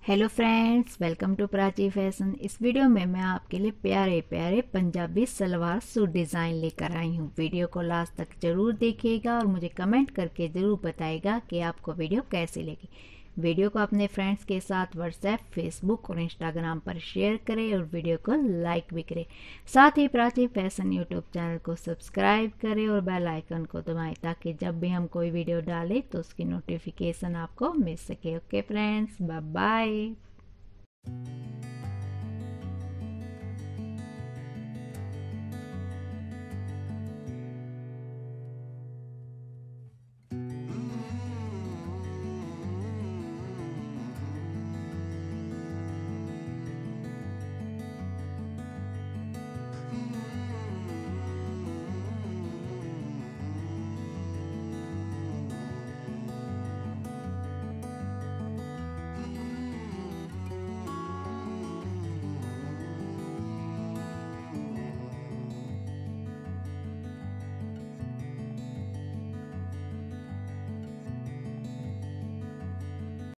Hello friends, welcome to Prachi fashion. इस video में मैं आपके लिए प्यारे प्यारे पंजाबी सलवार सूट डिज़ाइन लेकर आई हूँ। वीडियो को लास्ट तक ज़रूर देखिएगा और मुझे कमेंट करके ज़रूर बताइएगा कि आपको वीडियो कैसी लगी। वीडियो को अपने फ्रेंड्स के साथ व्हाट्सएप, फेसबुक और इंस्टाग्राम पर शेयर करें और वीडियो को लाइक भी करें। साथ ही प्राची फैशन यूट्यूब चैनल को सब्सक्राइब करें और बेल आइकन को दबाएं ताकि जब भी हम कोई वीडियो डालें तो उसकी नोटिफिकेशन आपको मिल सके। Okay friends, bye bye.